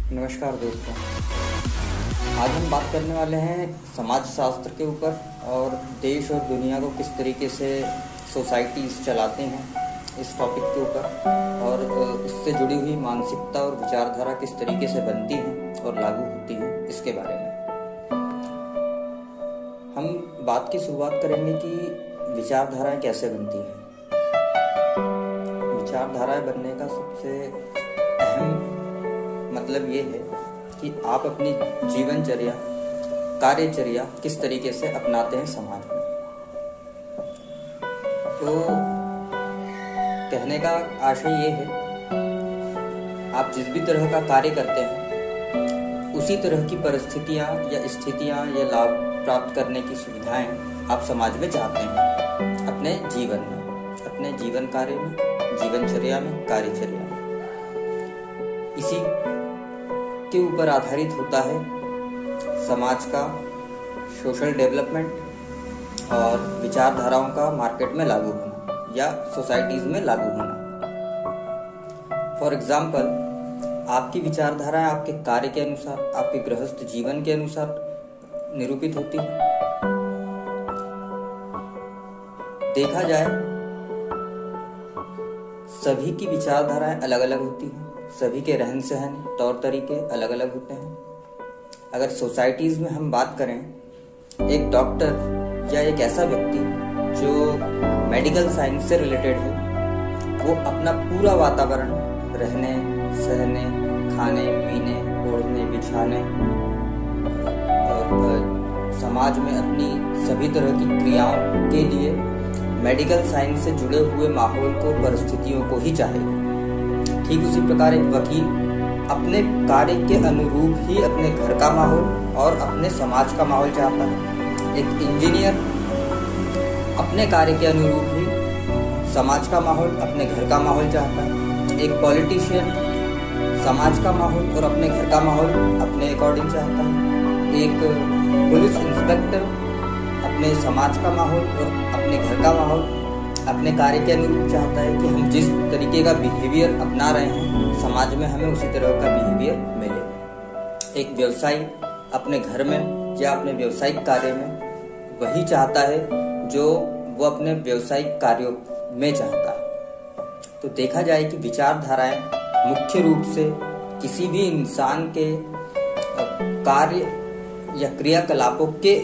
नमस्कार दोस्तों। आज हम बात करने वाले हैं समाज शास्त्र के ऊपर और देश और दुनिया को किस तरीके से सोसाइटीज़ चलाते हैं इस टॉपिक के ऊपर, और इससे जुड़ी हुई मानसिकता और विचारधारा किस तरीके से बनती हैं और लागू होती हैं, इसके बारे में हम बात की शुरुआत करेंगे कि विचारधाराएं कैसे बनती हैं। विचारधाराएं बनने का सबसे अहम मतलब ये है कि आप अपनी जीवनचर्या, कार्यचर्या किस तरीके से अपनाते हैं समाज में। तो कहने का आशय ये है, आप जिस भी तरह का कार्य करते हैं उसी तरह की परिस्थितियां या स्थितियां या लाभ प्राप्त करने की सुविधाएं आप समाज में चाहते हैं, अपने जीवन में, अपने जीवन कार्य में, जीवनचर्या में, कार्यचर्या में। इसी के ऊपर आधारित होता है समाज का सोशल डेवलपमेंट और विचारधाराओं का मार्केट में लागू होना या सोसाइटीज में लागू होना। फॉर एग्जाम्पल, आपकी विचारधाराएं आपके कार्य के अनुसार, आपके गृहस्थ जीवन के अनुसार निरूपित होती है। देखा जाए, सभी की विचारधाराएं अलग अलग होती हैं, सभी के रहन सहन तौर तरीके अलग अलग होते हैं। अगर सोसाइटीज में हम बात करें, एक डॉक्टर या एक ऐसा व्यक्ति जो मेडिकल साइंस से रिलेटेड है, वो अपना पूरा वातावरण, रहने सहने, खाने पीने, ओढ़ने बिछाने और समाज में अपनी सभी तरह की क्रियाओं के लिए मेडिकल साइंस से जुड़े हुए माहौल को, परिस्थितियों को ही चाहेगा। ठीक उसी प्रकार एक वकील अपने कार्य के अनुरूप ही अपने घर का माहौल और अपने समाज का माहौल चाहता है। एक इंजीनियर अपने कार्य के अनुरूप ही समाज का माहौल, अपने घर का माहौल चाहता है। एक पॉलिटिशियन समाज का माहौल और अपने घर का माहौल अपने अकॉर्डिंग चाहता है। एक पुलिस इंस्पेक्टर अपने समाज का माहौल और अपने घर का माहौल अपने कार्य के अनुरूप चाहता है कि हम जिस तरीके का बिहेवियर अपना रहे हैं समाज में हमें उसी तरह का बिहेवियर मिले। एक व्यवसायी अपने घर में या अपने व्यावसायिक कार्य में वही चाहता है जो वो अपने व्यावसायिक कार्यों में चाहता है। तो देखा जाए कि विचारधाराएं मुख्य रूप से किसी भी इंसान के कार्य या क्रियाकलापों के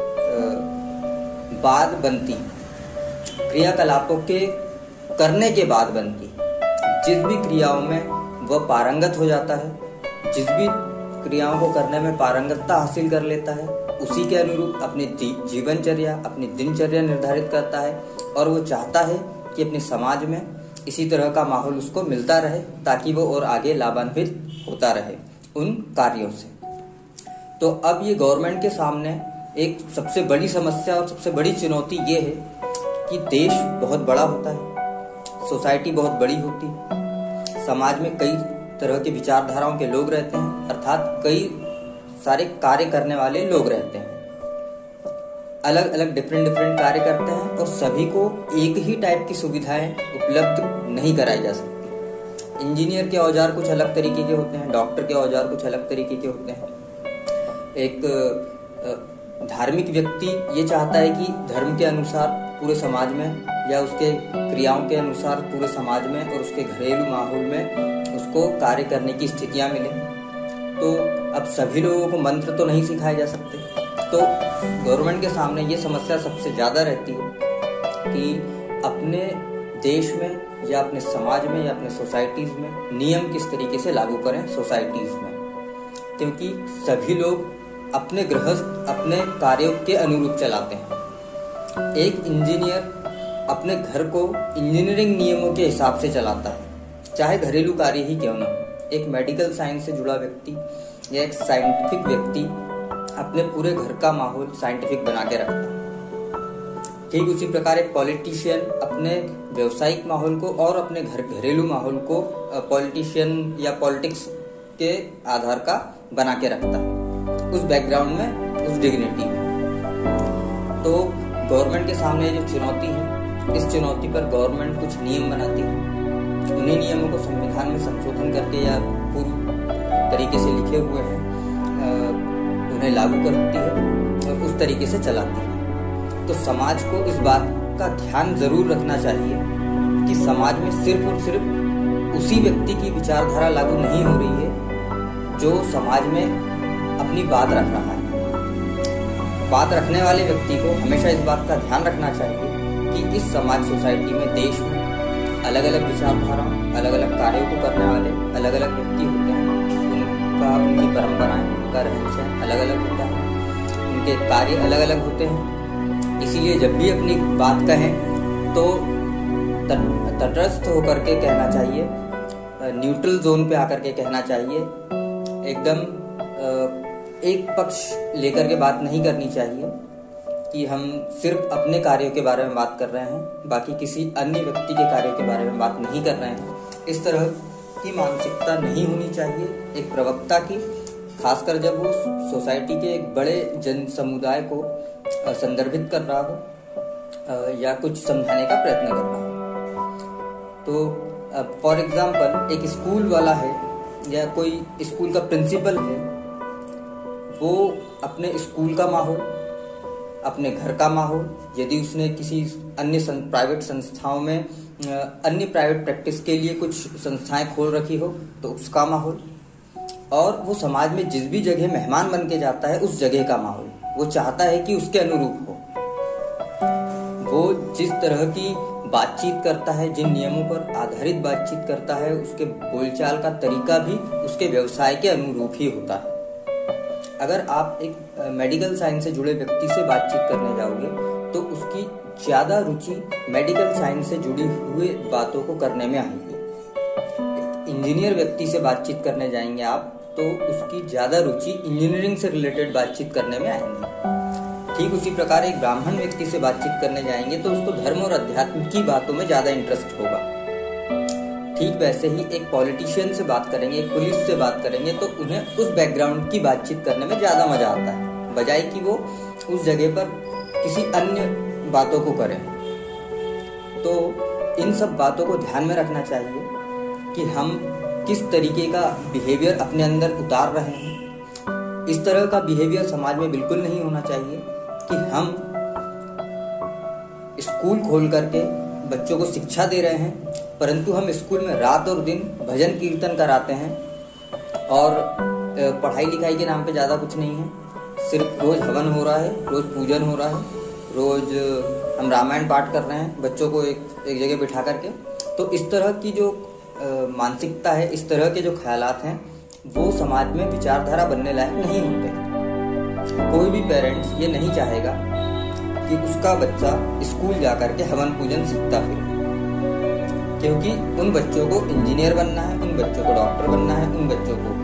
बाद बनती, क्रियाकलापों के करने के बाद बनती। जिस भी क्रियाओं में वह पारंगत हो जाता है, जिस भी क्रियाओं को करने में पारंगतता हासिल कर लेता है, उसी के अनुरूप अपनी जीवनचर्या, अपनी दिनचर्या निर्धारित करता है और वो चाहता है कि अपने समाज में इसी तरह का माहौल उसको मिलता रहे ताकि वो और आगे लाभान्वित होता रहे उन कार्यों से। तो अब ये गवर्नमेंट के सामने एक सबसे बड़ी समस्या और सबसे बड़ी चुनौती ये है कि देश बहुत बड़ा होता है, सोसाइटी बहुत बड़ी होती है, समाज में कई तरह के विचारधाराओं के लोग रहते हैं, अर्थात कई सारे कार्य करने वाले लोग रहते हैं, अलग अलग डिफरेंट कार्य करते हैं और सभी को एक ही टाइप की सुविधाएं उपलब्ध नहीं कराई जा सकती। इंजीनियर के औजार कुछ अलग तरीके के होते हैं, डॉक्टर के औजार कुछ अलग तरीके के होते हैं। एक धार्मिक व्यक्ति ये चाहता है कि धर्म के अनुसार पूरे समाज में या उसके क्रियाओं के अनुसार पूरे समाज में और उसके घरेलू माहौल में उसको कार्य करने की स्थितियां मिले। तो अब सभी लोगों को मंत्र तो नहीं सिखाए जा सकते, तो गवर्नमेंट के सामने ये समस्या सबसे ज़्यादा रहती है कि अपने देश में या अपने समाज में या अपने सोसाइटीज़ में नियम किस तरीके से लागू करें सोसाइटीज़ में, क्योंकि सभी लोग अपने गृहस्थ, अपने कार्यों के अनुरूप चलाते हैं। एक इंजीनियर अपने घर को इंजीनियरिंग नियमों के हिसाब से चलाता है, चाहे घरेलू कार्य ही क्यों ना हो। एक मेडिकल साइंस से जुड़ा व्यक्ति या एक साइंटिफिक व्यक्ति अपने पूरे घर का माहौल साइंटिफिक बना के रखता है। ठीक उसी प्रकार एक पॉलिटिशियन अपने व्यवसायिक माहौल को और अपने घरेलू माहौल को पॉलिटिशियन या पॉलिटिक्स के आधार का बना के रखता है, उस बैकग्राउंड में, उस डिग्निटी में। तो गवर्नमेंट के सामने जो चुनौती है, इस चुनौती पर गवर्नमेंट कुछ नियम बनाती है। उन्हीं नियमों को संविधान में संशोधन करके या पूर्व तरीके से लिखे हुए हैं उन्हें लागू करती है और उस तरीके से चलाती है। तो समाज को इस बात का ध्यान जरूर रखना चाहिए कि समाज में सिर्फ और सिर्फ उसी व्यक्ति की विचारधारा लागू नहीं हो रही है जो समाज में अपनी बात रख रहा है। बात रखने वाले व्यक्ति को हमेशा इस बात का ध्यान रखना चाहिए कि इस समाज सोसाइटी में, देश में अलग अलग विचारधाराओं, अलग अलग कार्यों को करने वाले अलग अलग व्यक्ति होते हैं। उनकी परंपराएं, उनका रहन सहन अलग अलग होता है, उनके कार्य अलग अलग होते हैं। इसीलिए जब भी अपनी बात कहें तो तटस्थ होकर के कहना चाहिए, न्यूट्रल जोन पे आकर के कहना चाहिए। एकदम एक पक्ष लेकर के बात नहीं करनी चाहिए कि हम सिर्फ अपने कार्यों के बारे में बात कर रहे हैं, बाकी किसी अन्य व्यक्ति के कार्यों के बारे में बात नहीं कर रहे हैं। इस तरह की मानसिकता नहीं होनी चाहिए एक प्रवक्ता की, खासकर जब वो सोसाइटी के एक बड़े जन समुदाय को संदर्भित कर रहा हो या कुछ समझाने का प्रयत्न कर रहा हो। तो फॉर एग्जाम्पल एक स्कूल वाला है या कोई स्कूल का प्रिंसिपल है, वो अपने स्कूल का माहौल, अपने घर का माहौल, यदि उसने किसी अन्य प्राइवेट संस्थाओं में अन्य प्राइवेट प्रैक्टिस के लिए कुछ संस्थाएं खोल रखी हो तो उसका माहौल, और वो समाज में जिस भी जगह मेहमान बन के जाता है उस जगह का माहौल वो चाहता है कि उसके अनुरूप हो। वो जिस तरह की बातचीत करता है, जिन नियमों पर आधारित बातचीत करता है, उसके बोलचाल का तरीका भी उसके व्यवसाय के अनुरूप ही होता है। अगर आप एक मेडिकल साइंस से जुड़े व्यक्ति से बातचीत करने जाओगे तो उसकी ज्यादा रुचि मेडिकल साइंस से जुड़ी हुई बातों को करने में आएगी। इंजीनियर व्यक्ति से बातचीत करने जाएंगे आप तो उसकी ज्यादा रुचि इंजीनियरिंग से रिलेटेड बातचीत करने में आएंगी। ठीक उसी प्रकार एक ब्राह्मण व्यक्ति से बातचीत करने जाएंगे तो उसको धर्म और अध्यात्म की बातों में ज्यादा इंटरेस्ट होगा। ठीक वैसे ही एक पॉलिटिशियन से बात करेंगे, एक पुलिस से बात करेंगे तो उन्हें उस बैकग्राउंड की बातचीत करने में ज्यादा मजा आता है, बजाय कि वो उस जगह पर किसी अन्य बातों को करें। तो इन सब बातों को ध्यान में रखना चाहिए कि हम किस तरीके का बिहेवियर अपने अंदर उतार रहे हैं। इस तरह का बिहेवियर समाज में बिल्कुल नहीं होना चाहिए कि हम स्कूल खोल करके बच्चों को शिक्षा दे रहे हैं, परंतु हम स्कूल में रात और दिन भजन कीर्तन कराते हैं और पढ़ाई लिखाई के नाम पे ज़्यादा कुछ नहीं है। सिर्फ रोज हवन हो रहा है, रोज पूजन हो रहा है, रोज हम रामायण पाठ कर रहे हैं बच्चों को एक जगह बिठा करके। तो इस तरह की जो मानसिकता है, इस तरह के जो ख्यालात हैं, वो समाज में विचारधारा बनने लायक नहीं होते। कोई भी पेरेंट्स ये नहीं चाहेगा कि उसका बच्चा स्कूल जाकर के हवन पूजन सीखता फिरे, क्योंकि उन बच्चों को इंजीनियर बनना है, उन बच्चों को डॉक्टर बनना है, उन बच्चों को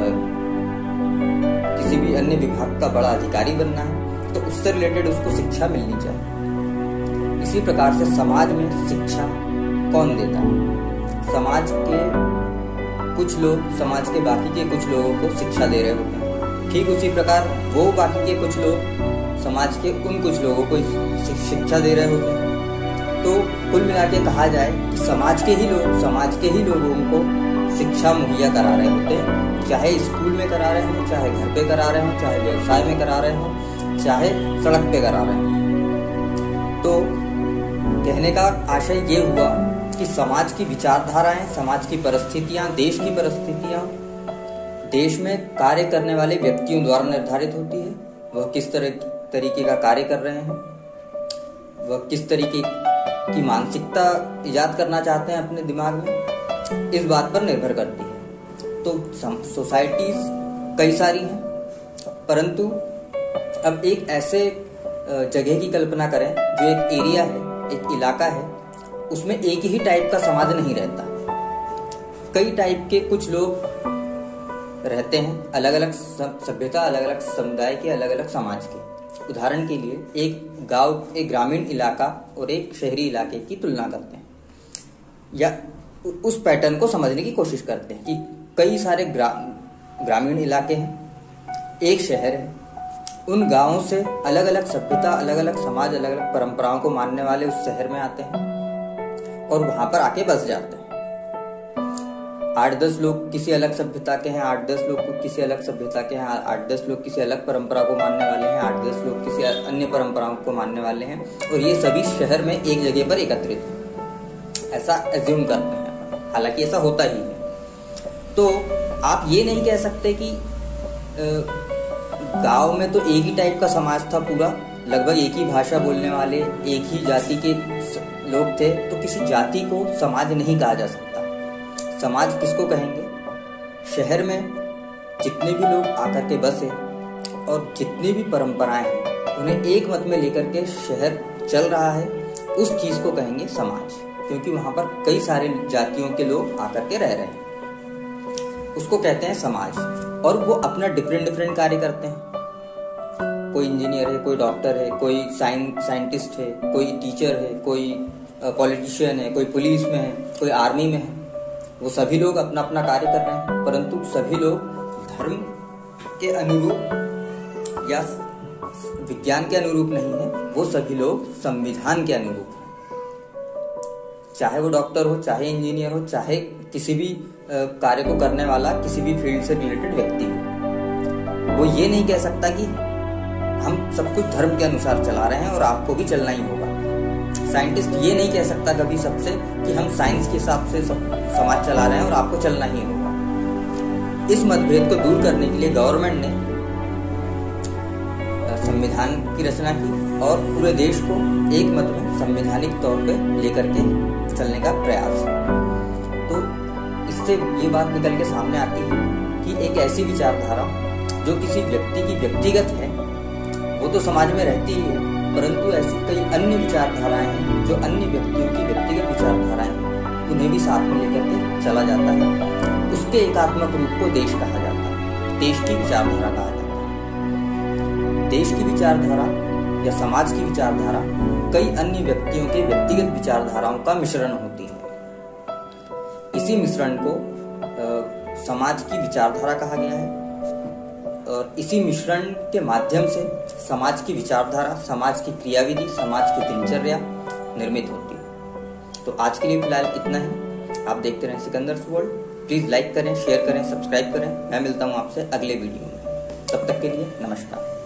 किसी भी अन्य विभाग का बड़ा अधिकारी बनना है। तो उससे रिलेटेड उसको शिक्षा मिलनी चाहिए। इसी प्रकार से समाज में शिक्षा कौन देता है? समाज के कुछ लोग समाज के बाकी के कुछ लोगों को शिक्षा दे रहे होते हैं। ठीक उसी प्रकार वो बाकी के कुछ लोग समाज के उन कुछ लोगों को शिक्षा दे रहे होते हैं। तो कुल मिला के कहा जाए कि समाज के ही लोगों को शिक्षा मुहैया करा रहे होते हैं, चाहे स्कूल में करा रहे हों, चाहे घर पे करा रहे हों, चाहे व्यवसाय में करा रहे हों, चाहे सड़क पे करा रहे हों। तो कहने का आशय ये हुआ कि समाज की विचारधाराएं, समाज की परिस्थितियां, देश की परिस्थितियां देश में कार्य करने वाले व्यक्तियों द्वारा निर्धारित होती है। वह किस तरीके का कार्य कर रहे हैं, वह किस तरीके की मानसिकता इजाद करना चाहते हैं अपने दिमाग में, इस बात पर निर्भर करती है। तो सोसाइटीज कई सारी हैं, परंतु अब एक ऐसे जगह की कल्पना करें जो एक एरिया है, एक इलाका है, उसमें एक ही टाइप का समाज नहीं रहता। कई टाइप के कुछ लोग रहते हैं, अलग अलग सभ्यता, अलग अलग समुदाय के, अलग अलग समाज के। उदाहरण के लिए एक गांव, एक ग्रामीण इलाका और एक शहरी इलाके की तुलना करते हैं, या उस पैटर्न को समझने की कोशिश करते हैं कि कई सारे ग्रामीण इलाके हैं, एक शहर है, उन गांवों से अलग अलग सभ्यता, अलग अलग समाज, अलग अलग परंपराओं को मानने वाले उस शहर में आते हैं और वहां पर आके बस जाते हैं। 8-10 लोग किसी अलग सभ्यता के हैं, 8-10 लोग किसी अलग सभ्यता के हैं, 8-10 लोग किसी अलग परंपरा को मानने वाले हैं, 8-10 लोग किसी अन्य परंपराओं को मानने वाले हैं, और ये सभी शहर में एक जगह पर एकत्रित हैं, ऐसा एज्यूम करते हैं। हालांकि ऐसा होता ही है। तो आप ये नहीं कह सकते कि गांव में तो एक ही टाइप का समाज था पूरा, लगभग एक ही भाषा बोलने वाले, एक ही जाति के लोग थे, तो किसी जाति को समाज नहीं कहा जा सकता। समाज किसको कहेंगे? शहर में जितने भी लोग आकर के बसे और जितनी भी परंपराएं हैं उन्हें एक मत में लेकर के शहर चल रहा है, उस चीज को कहेंगे समाज, क्योंकि वहां पर कई सारे जातियों के लोग आकर के रह रहे हैं, उसको कहते हैं समाज। और वो अपना डिफरेंट कार्य करते हैं। कोई इंजीनियर है, कोई डॉक्टर है, कोई साइंटिस्ट है, कोई टीचर है, कोई पॉलिटिशियन है, कोई पुलिस में है, कोई आर्मी में है। वो सभी लोग अपना अपना कार्य कर रहे हैं, परंतु सभी लोग धर्म के अनुरूप या विज्ञान के अनुरूप नहीं है, वो सभी लोग संविधान के अनुरूप है। चाहे वो डॉक्टर हो, चाहे इंजीनियर हो, चाहे किसी भी कार्य को करने वाला किसी भी फील्ड से रिलेटेड व्यक्ति हो, वो ये नहीं कह सकता कि हम सब कुछ धर्म के अनुसार चला रहे हैं और आपको भी चलना ही होगा। साइंटिस्ट ये नहीं कह सकता कभी सबसे कि हम साइंस के हिसाब से समाज चला रहे हैं और आपको चलना ही होगा। इस मतभेद को दूर करने के लिए गवर्नमेंट ने संविधान की रचना की और पूरे देश को एक मत में संवैधानिक तौर पे लेकर के चलने का प्रयास। तो इससे ये बात निकल के सामने आती है कि एक ऐसी विचारधारा जो किसी व्यक्ति की व्यक्तिगत है वो तो समाज में रहती ही है, परंतु ऐसी कई अन्य विचारधाराएं हैं जो अन्य व्यक्तियों की व्यक्तिगत विचारधाराएं हैं, उन्हें भी साथ में लेकर के चला जाता है। उसके एकात्मक रूप को देश कहा जाता है, देश की विचारधारा कहा जाता है। देश की विचारधारा या समाज की विचारधारा कई अन्य व्यक्तियों के व्यक्तिगत विचारधाराओं का मिश्रण होती है। इसी मिश्रण को समाज की विचारधारा कहा गया है और इसी मिश्रण के माध्यम से समाज की विचारधारा, समाज की क्रियाविधि, समाज की दिनचर्या निर्मित होती है। तो आज के लिए फिलहाल इतना ही। आप देखते रहें सिकंदर्स वर्ल्ड। प्लीज लाइक करें, शेयर करें, सब्सक्राइब करें। मैं मिलता हूं आपसे अगले वीडियो में। तब तक के लिए नमस्कार।